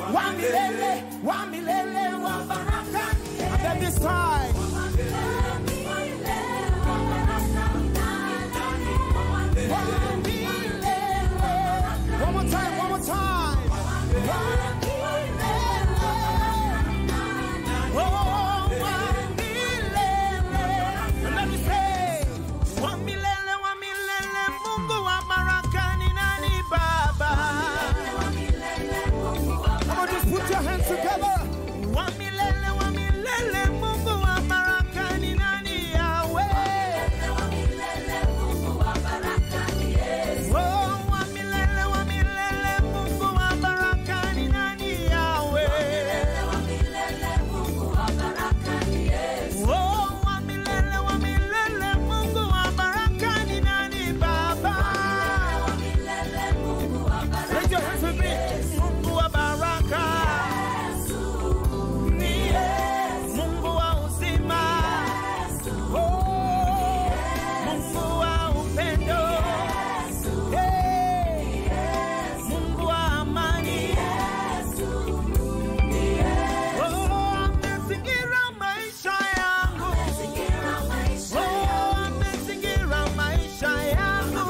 wa milele wa baraka. And then this time, one more time, one more time. And let me say, wa milele, Mungu wa baraka ni nani Baba? Come on, just put your hands together. Wa milele, Mungu wa baraka ni nani Yahweh? Mungu wa baraka ni Yesu. Oh, wa milele, Mungu wa baraka ni nani Yahweh? Mungu wa baraka ni Yesu. Oh, wa milele, Mungu wa baraka ni nani Baba? Raise your hands with me. Mungu wa baraka ni Yesu. Mungu wa uzima. Oh, Mungu wa upendo. Hey, Mungu wa amani. Oh, amezingira maisha yangu. Oh, amezingira maisha yangu.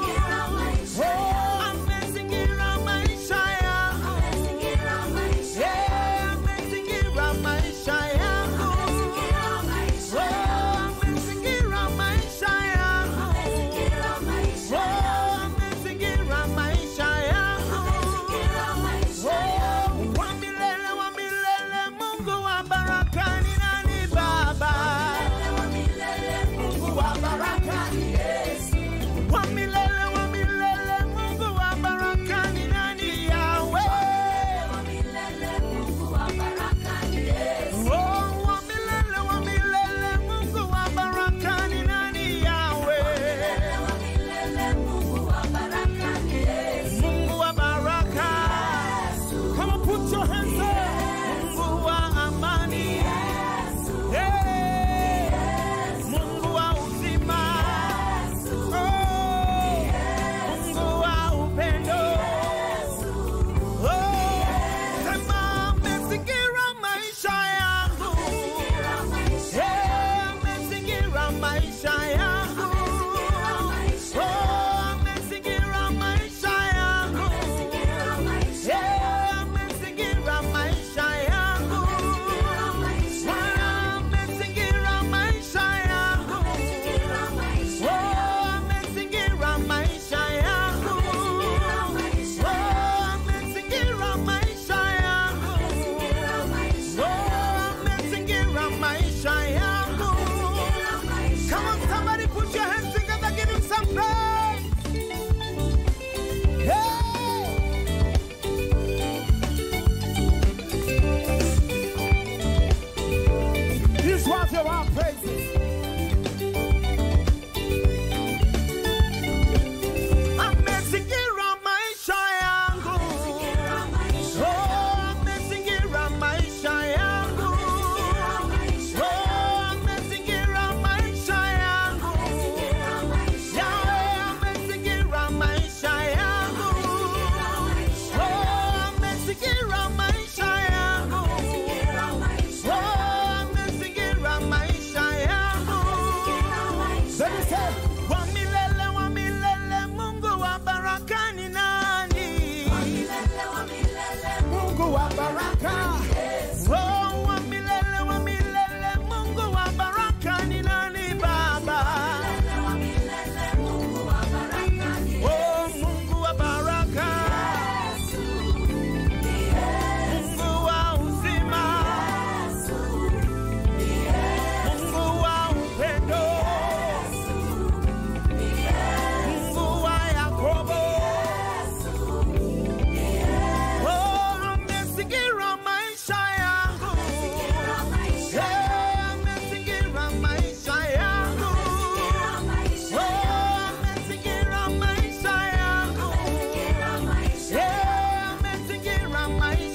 Oh, amezingira maisha yangu. Yeah, amezingira maisha yangu. Oh, amezingira maisha yangu. Oh, amezingira maisha yangu. Oh, wa milele, Mungu wa baraka ni nani Baba? Mungu wa baraka ni Yesu. Wa milele, Mungu wa baraka ni nani Yahweh? Mungu wa baraka ni Yesu. Oh, wa milele, Mungu wa baraka ni nani Yahweh? Mungu wa baraka ni Yesu. Mungu wa baraka. Come on, put your hands up. Mungu wa amani. Hey, Mungu wa uzima. Oh, Mungu wa upendo. Oh, sema amezingira maisha yangu. Yeah, amezingira maisha yangu. Oh, amezingira maisha yangu. Yeah, amezingira maisha yangu. Bwana amezingira maisha yangu. Oh, amezingira maisha yangu. Oh, amezingira maisha yangu. Oh, amezingira maisha yangu. Come on, somebody put your hands together, give him some praise. Hey! He's worth your our praises. Amezingira maisha yangu. Oh, amezingira maisha yangu. Oh, amezingira maisha yangu. Yahweh, amezingira maisha yangu. Oh, amezingira maisha yangu. Oh, amezingira maisha yangu. Let me say, wa milele, Mungu wa baraka ni nani? Mungu wa baraka. Oh, wa milele, Mungu wa baraka ni nani Baba? Oh, Mungu wa baraka. Mungu wa uzima. Mungu wa upendo. Mungu wa Yakobo. Oh, amezingira maisha yangu. Yeah, amezingira maisha yangu. Oh, amezingira maisha yangu. Yeah, amezingira maisha